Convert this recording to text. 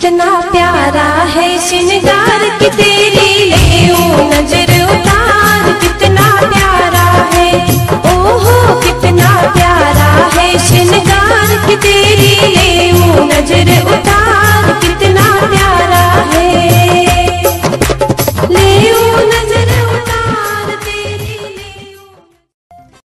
कितना प्यारा है श्रृंगार कि तेरी ले नजर उतार, कितना प्यारा है, ओहो कितना प्यारा है श्रृंगार कि तेरी ले नजर